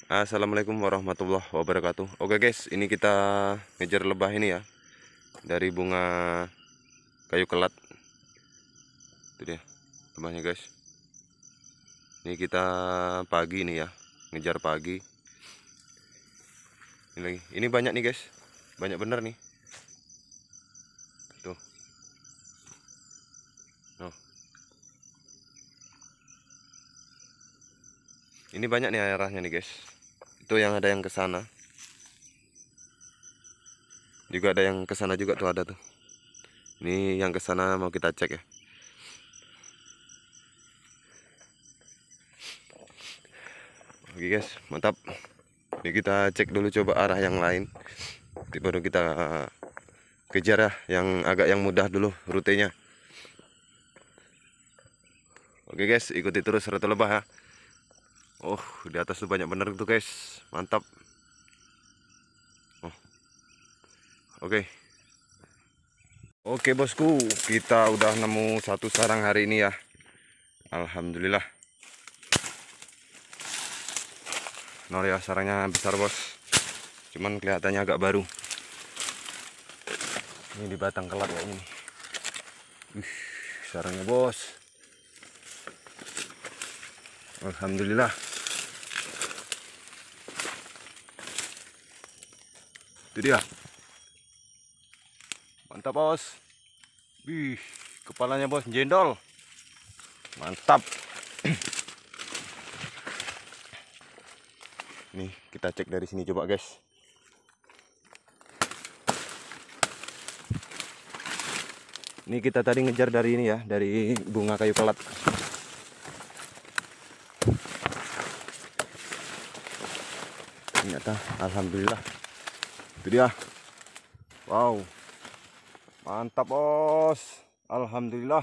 Assalamualaikum warahmatullahi wabarakatuh. Oke guys, ini kita ngejar lebah ini ya, dari bunga kayu kelat. Itu dia lebahnya guys. Ini kita pagi nih ya, ngejar pagi. Ini lagi, ini banyak nih guys, banyak bener nih. Tuh, no. Ini banyak nih arahnya nih guys. Itu yang ada yang ke sana. Juga ada yang ke sana juga tuh, ada tuh. Ini yang ke sana mau kita cek ya. Oke guys, mantap. Ini kita cek dulu coba arah yang lain. Nanti baru kita kejar ya, yang mudah dulu rutenya. Oke guys, ikuti terus rute lebah ya. Oh, di atas tuh banyak bener tuh guys, mantap. Oh, oke. Oke bosku, kita udah nemu satu sarang hari ini ya. Alhamdulillah. Nol ya, sarangnya besar bos. Cuman kelihatannya agak baru. Ini di batang kelat ya ini. Sarangnya bos. Alhamdulillah. Itu dia. Mantap bos. Wih, kepalanya bos jendol. Mantap. Nih, kita cek dari sini coba guys. Ini kita tadi ngejar dari ini ya, dari bunga kayu kelat. Ternyata alhamdulillah. Itu dia. Wow. Mantap bos. Alhamdulillah.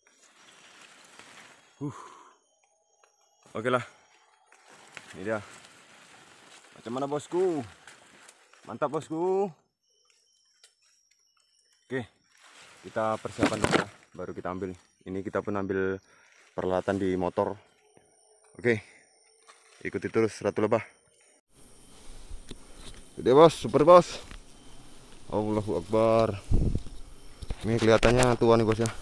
Oke lah. Ini dia. Macam mana bosku? Mantap bosku. Oke. Kita persiapan dulu ya, baru kita ambil. Ini kita pun ambil peralatan di motor. Oke. Ikuti terus Ratu Lebah. Gede bos, super bos. Allahu Akbar. Ini kelihatannya tua nih bos ya.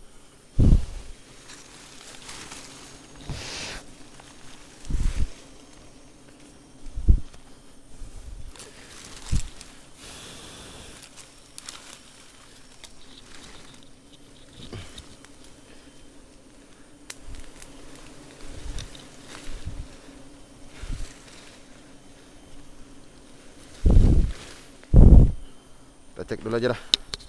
Kita cek dulu aja lah.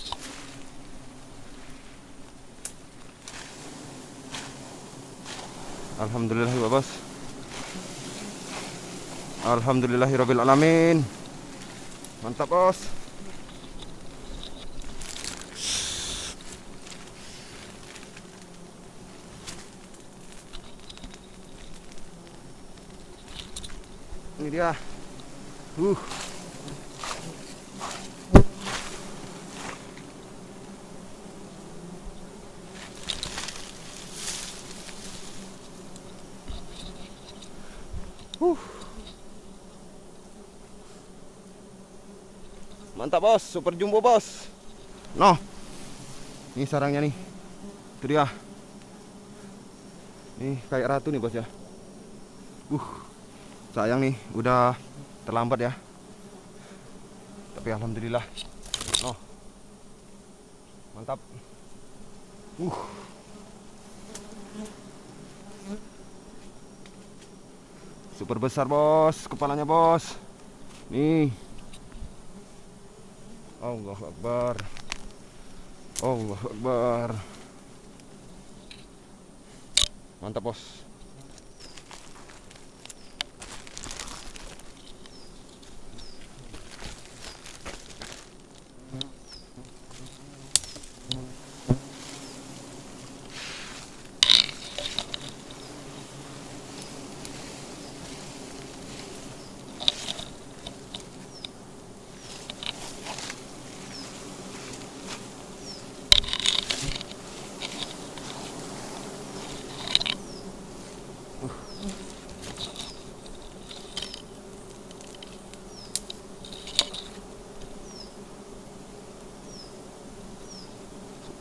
Alhamdulillah ya bos. Alhamdulillahirabbil alamin. Mantap bos. Ini dia. Mantap bos, super jumbo bos. Noh, ini sarangnya nih. Itu dia. Ini kayak ratu nih bos ya. Sayang nih, udah terlambat ya. Tapi alhamdulillah. Oh, mantap. Super besar bos, kepalanya bos. Nih. Allahu Akbar. Allahu Akbar. Mantap bos.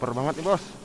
Super banget nih bos.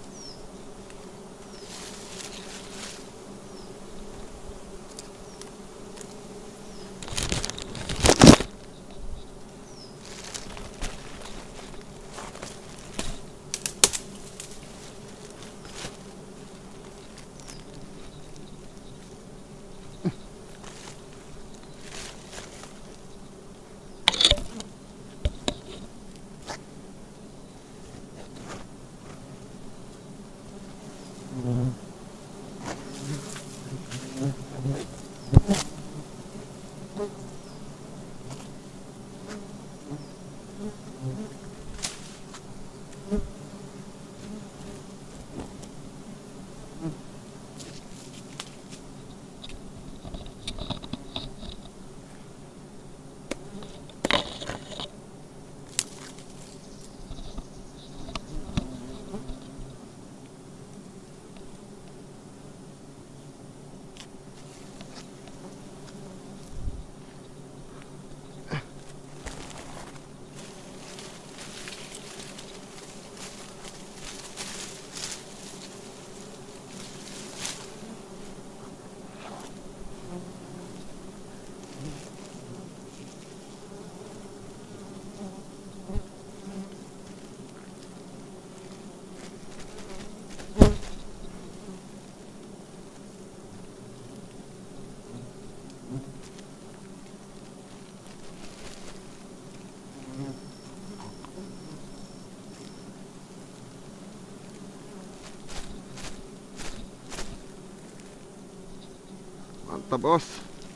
Mantap bos.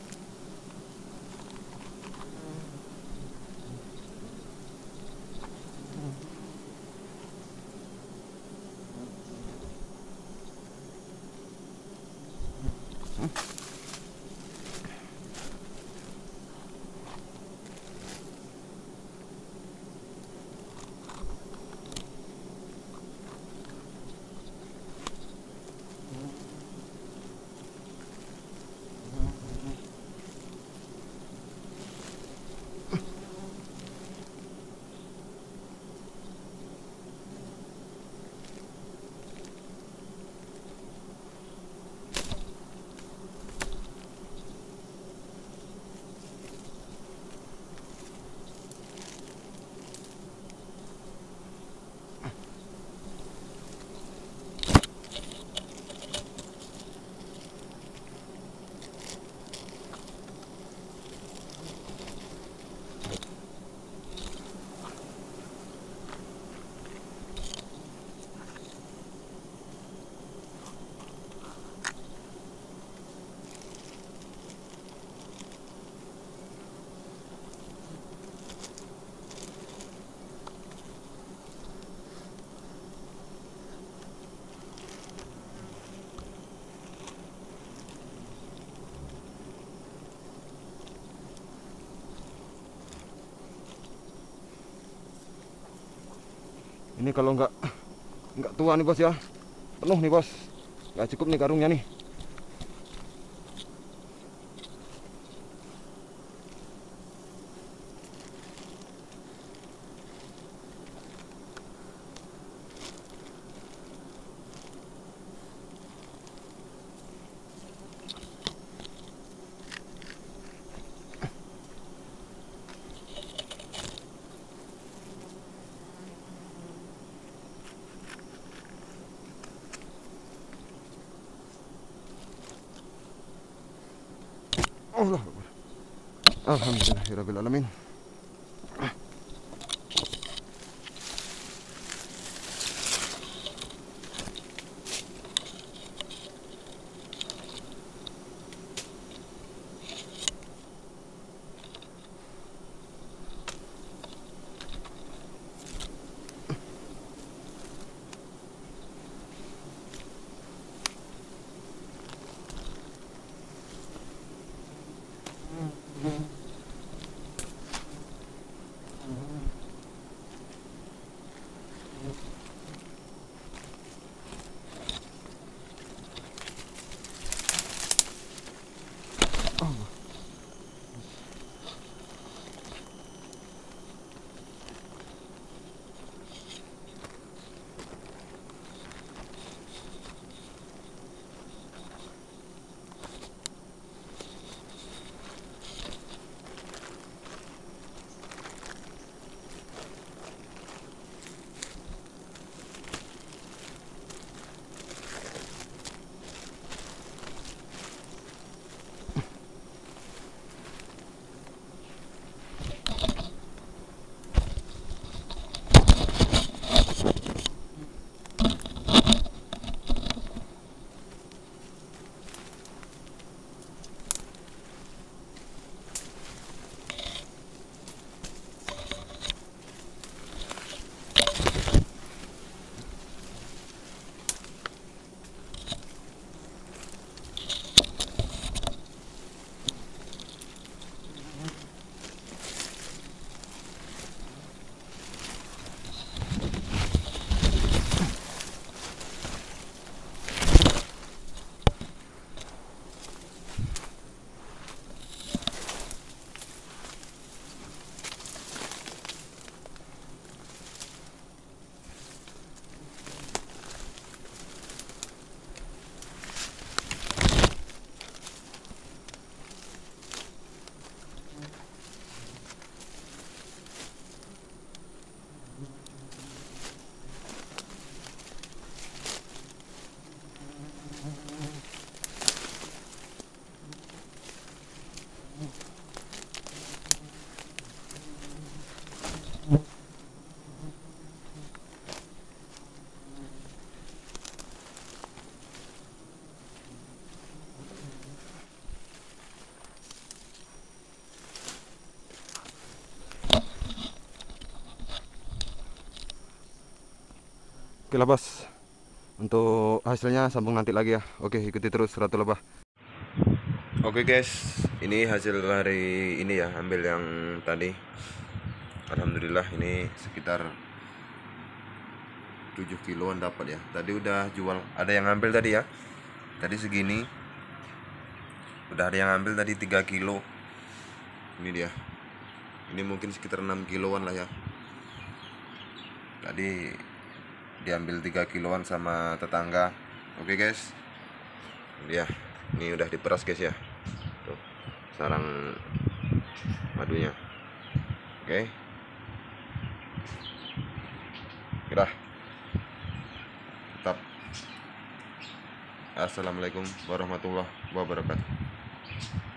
Ini kalau nggak tua nih bos ya, penuh nih bos, nggak cukup nih karungnya nih. Allah, alhamdulillahirabbil alamin. Oke lah bos, untuk hasilnya sambung nanti lagi ya. Oke, ikuti terus Ratu Lebah. Oke guys, ini hasil hari ini ya, ambil yang tadi. Alhamdulillah ini sekitar 7 kiloan dapat ya. Tadi udah jual, ada yang ngambil tadi ya. Tadi segini. Udah ada yang ngambil tadi 3 kilo. Ini dia. Ini mungkin sekitar 6 kiloan lah ya. Tadi diambil 3 kiloan sama tetangga. Oke guys. Dia. Ini udah diperas guys ya. Tuh, sarang madunya. Oke. Udah. Tetap. Assalamualaikum warahmatullahi wabarakatuh.